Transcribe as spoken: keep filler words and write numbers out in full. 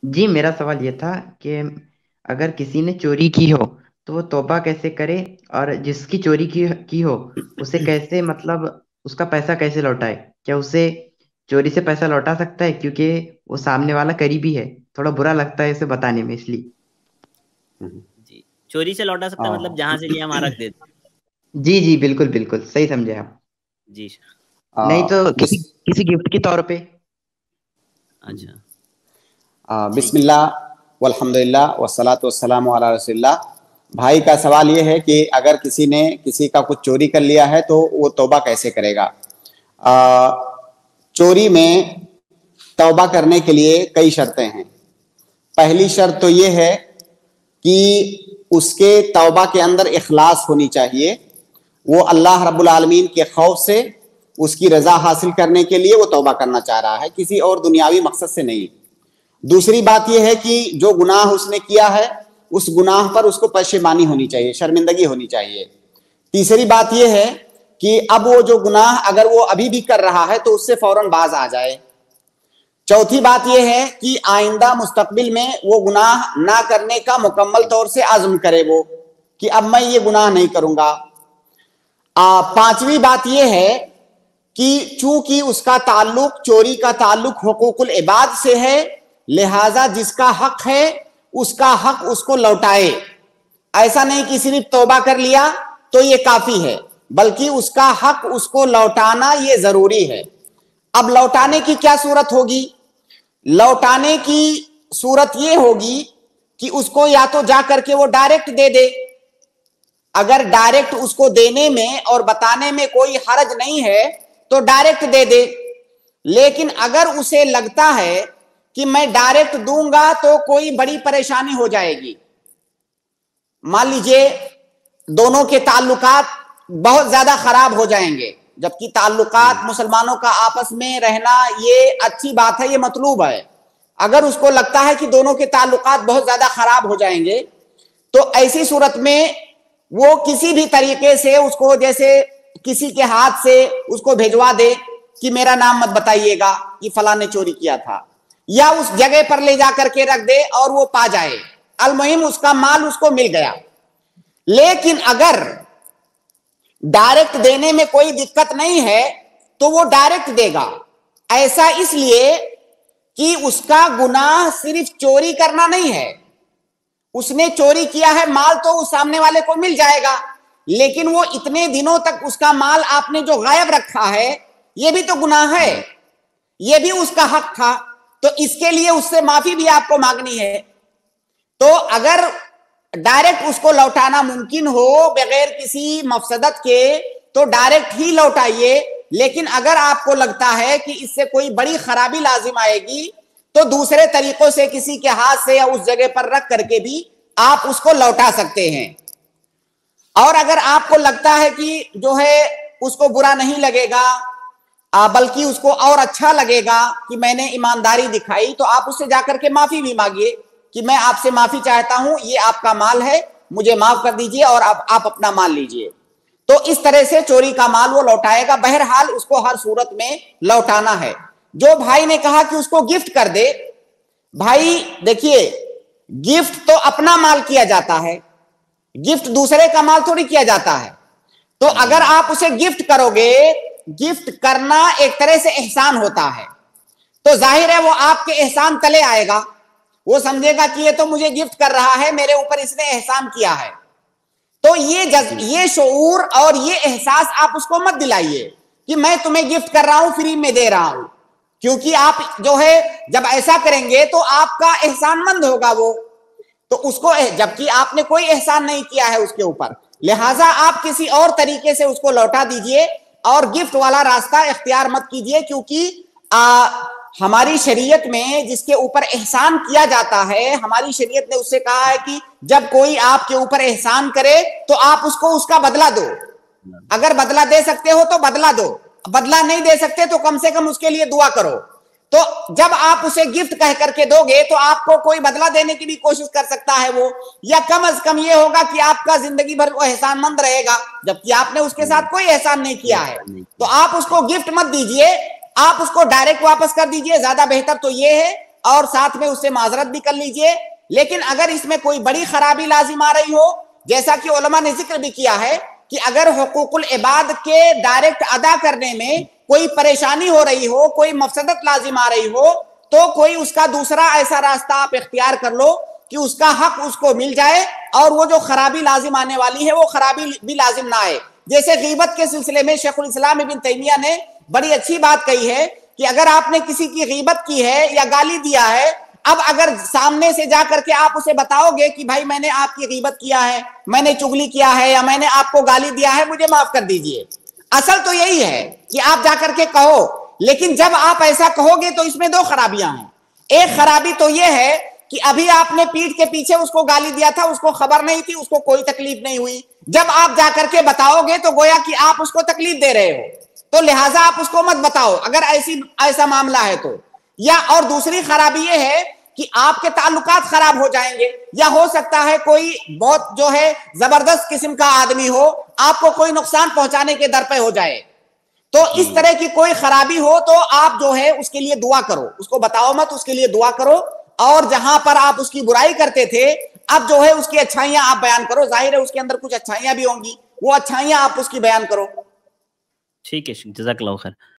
جی میرا سوال یہ تھا کہ اگر کسی نے چوری کی ہو تو وہ توبہ کیسے کرے، اور جس کی چوری کی کی ہو اسے کیسے، مطلب اس کا پیسہ کیسے لوٹائے؟ کیا اسے چوری سے پیسہ لوٹا سکتا ہے؟ کیونکہ وہ سامنے والا قریبی ہے، تھوڑا برا لگتا ہے اسے بتانے میں، اس لیے۔ جی چوری سے لوٹا سکتا ہے، مطلب جہاں سے لیا وہاں رکھ دیتا۔ جی جی بالکل بالکل صحیح سمجھے آپ۔ جی نہیں تو کسی کسی گفٹ کے طور پہ۔ اچھا بسم اللہ والحمد للہ والصلاۃ والسلام علی رسول اللہ۔ بھائی کا سوال یہ ہے کہ اگر کسی نے کسی کا کچھ چوری کر لیا ہے تو وہ توبہ کیسے کرے گا؟ آ, چوری میں توبہ کرنے کے لیے کئی شرطیں ہیں۔ پہلی شرط تو یہ ہے کہ اس کے توبہ کے اندر اخلاص ہونی چاہیے، وہ اللہ رب العالمین کے خوف سے، اس کی رضا حاصل کرنے کے لیے وہ توبہ کرنا چاہ رہا ہے، کسی اور دنیاوی مقصد سے نہیں۔ دوسری بات یہ ہے کہ جو گناہ اس نے کیا ہے اس گناہ پر اس کو پشیمانی ہونی چاہیے، شرمندگی ہونی چاہیے۔ تیسری بات یہ ہے کہ اب وہ جو گناہ اگر وہ ابھی بھی کر رہا ہے تو اس سے فوراً باز آ جائے۔ چوتھی بات یہ ہے کہ آئندہ مستقبل میں وہ گناہ نہ کرنے کا مکمل طور سے عزم کرے، وہ کہ اب میں یہ گناہ نہیں کروں گا۔ پانچویں بات یہ ہے کہ چونکہ اس کا تعلق، چوری کا تعلق حقوق العباد سے ہے، لہذا جس کا حق ہے اس کا حق اس کو لوٹائے۔ ایسا نہیں کہ صرف توبہ کر لیا تو یہ کافی ہے، بلکہ اس کا حق اس کو لوٹانا یہ ضروری ہے۔ اب لوٹانے کی کیا صورت ہوگی؟ لوٹانے کی صورت یہ ہوگی کہ اس کو یا تو جا کر کے وہ ڈائریکٹ دے دے، اگر ڈائریکٹ اس کو دینے میں اور بتانے میں کوئی حرج نہیں ہے تو ڈائریکٹ دے دے۔ لیکن اگر اسے لگتا ہے کہ میں ڈائریکٹ دوں گا تو کوئی بڑی پریشانی ہو جائے گی، مان لیجئے دونوں کے تعلقات بہت زیادہ خراب ہو جائیں گے، جبکہ تعلقات مسلمانوں کا آپس میں رہنا یہ اچھی بات ہے، یہ مطلوب ہے۔ اگر اس کو لگتا ہے کہ دونوں کے تعلقات بہت زیادہ خراب ہو جائیں گے تو ایسی صورت میں وہ کسی بھی طریقے سے اس کو، جیسے کسی کے ہاتھ سے اس کو بھیجوا دے کہ میرا نام مت بتائیے گا کہ فلاں نے چوری کیا تھا، یا اس جگہ پر لے جا کر کے رکھ دے اور وہ پا جائے، المہم اس کا مال اس کو مل گیا۔ لیکن اگر ڈائریکٹ دینے میں کوئی دقت نہیں ہے تو وہ ڈائریکٹ دے گا۔ ایسا اس لیے کہ اس کا گناہ صرف چوری کرنا نہیں ہے، اس نے چوری کیا ہے، مال تو اس سامنے والے کو مل جائے گا، لیکن وہ اتنے دنوں تک اس کا مال آپ نے جو غائب رکھا ہے یہ بھی تو گناہ ہے، یہ بھی اس کا حق تھا، تو اس کے لیے اس سے معافی بھی آپ کو مانگنی ہے۔ تو اگر ڈائریکٹ اس کو لوٹانا ممکن ہو بغیر کسی مفسدت کے تو ڈائریکٹ ہی لوٹائیے، لیکن اگر آپ کو لگتا ہے کہ اس سے کوئی بڑی خرابی لازم آئے گی تو دوسرے طریقوں سے کسی کے ہاتھ سے یا اس جگہ پر رکھ کر کے بھی آپ اس کو لوٹا سکتے ہیں۔ اور اگر آپ کو لگتا ہے کہ جو ہے اس کو برا نہیں لگے گا بلکہ اس کو اور اچھا لگے گا کہ میں نے ایمانداری دکھائی، تو آپ اس سے جا کر کے معافی بھی مانگیے کہ میں آپ سے معافی چاہتا ہوں، یہ آپ کا مال ہے، مجھے معاف کر دیجئے اور اب آپ اپنا مال لیجئے۔ تو اس طرح سے چوری کا مال وہ لوٹائے گا۔ بہرحال اس کو ہر صورت میں لوٹانا ہے۔ جو بھائی نے کہا کہ اس کو گفٹ کر دے، بھائی دیکھیے گفٹ تو اپنا مال کیا جاتا ہے، گفٹ دوسرے کا مال تھوڑی کیا جاتا ہے۔ تو اگر آپ اسے گفٹ کرو گے، گفٹ کرنا ایک طرح سے احسان ہوتا ہے، تو ظاہر ہے وہ آپ کے احسان تلے آئے گا، وہ سمجھے گا کہ یہ تو مجھے گفٹ کر رہا ہے، میرے اوپر اس نے احسان کیا ہے۔ تو یہ جذب، یہ شعور اور یہ احساس آپ اس کو مت دلائیے کہ میں تمہیں گفٹ کر رہا ہوں، فری میں دے رہا ہوں، کیونکہ آپ جو ہے جب ایسا کریں گے تو آپ کا احسان مند ہوگا وہ، تو اس کو، جبکہ آپ نے کوئی احسان نہیں کیا ہے اس کے اوپر، لہٰذا آپ کسی اور طریقے سے اس کو لوٹا دیجئے اور گفٹ والا راستہ اختیار مت کیجئے، کیونکہ آ, ہماری شریعت میں جس کے اوپر احسان کیا جاتا ہے، ہماری شریعت نے اس سے کہا ہے کہ جب کوئی آپ کے اوپر احسان کرے تو آپ اس کو اس کا بدلہ دو، اگر بدلہ دے سکتے ہو تو بدلہ دو، بدلہ نہیں دے سکتے تو کم سے کم اس کے لیے دعا کرو۔ تو جب آپ اسے گفٹ کہہ کر کے دو گے تو آپ کو کوئی بدلہ دینے کی بھی کوشش کر سکتا ہے وہ، یا کم از کم یہ ہوگا کہ آپ کا زندگی بھر وہ احسان مند رہے گا، جبکہ آپ نے اس کے ساتھ کوئی احسان نہیں کیا ہے۔ تو آپ اس کو گفٹ مت دیجئے، آپ اس کو ڈائریکٹ واپس کر دیجئے، زیادہ بہتر تو یہ ہے۔ اور ساتھ میں اس سے معذرت بھی کر لیجئے. لیکن اگر اس میں کوئی بڑی خرابی لازم آ رہی ہو، جیسا کہ علماء نے ذکر بھی کیا ہے کہ اگر حقوق العباد کے ڈائریکٹ ادا کرنے میں کوئی پریشانی ہو رہی ہو، کوئی مفسدت لازم آ رہی ہو، تو کوئی اس کا دوسرا ایسا راستہ آپ اختیار کر لو کہ اس کا حق اس کو مل جائے اور وہ جو خرابی لازم آنے والی ہے وہ خرابی بھی لازم نہ آئے. جیسے غیبت کے سلسلے میں شیخ الاسلام ابن تیمیہ نے بڑی اچھی بات کہی ہے کہ اگر آپ نے کسی کی غیبت کی ہے یا گالی دیا ہے، اب اگر سامنے سے جا کر کے آپ اسے بتاؤ گے کہ بھائی میں نے آپ کی غیبت کیا ہے، میں نے چغلی کیا ہے، یا میں نے آپ کو گالی دیا ہے، مجھے معاف کر دیجئے، اصل تو یہی ہے کہ آپ جا کر کے کہو. لیکن جب آپ ایسا کہو گے تو اس میں دو خرابیاں ہیں. ایک خرابی تو یہ ہے کہ ابھی آپ نے پیٹھ کے پیچھے اس کو گالی دیا تھا، اس کو خبر نہیں تھی، اس کو کوئی تکلیف نہیں ہوئی. جب آپ جا کر کے بتاؤ گے تو گویا کہ آپ اس کو تکلیف دے رہے ہو، تو لہٰذا آپ اس کو مت بتاؤ اگر ایسی ایسا معاملہ ہے تو. یا اور دوسری خرابی یہ ہے کہ آپ کے تعلقات خراب ہو جائیں گے، یا ہو سکتا ہے کوئی بہت جو ہے زبردست قسم کا آدمی ہو، آپ کو کوئی نقصان پہنچانے کے در پہ ہو جائے. تو اس طرح کی کوئی خرابی ہو تو آپ جو ہے اس کے لیے دعا کرو، اس کو بتاؤ مت، اس کے لیے دعا کرو. اور جہاں پر آپ اس کی برائی کرتے تھے، اب جو ہے اس کی اچھائیاں آپ بیان کرو. ظاہر ہے اس کے اندر کچھ اچھائیاں بھی ہوں گی، وہ اچھائیاں آپ اس کی بیان کرو. ٹھیک ہے، جزاک اللہ خیر.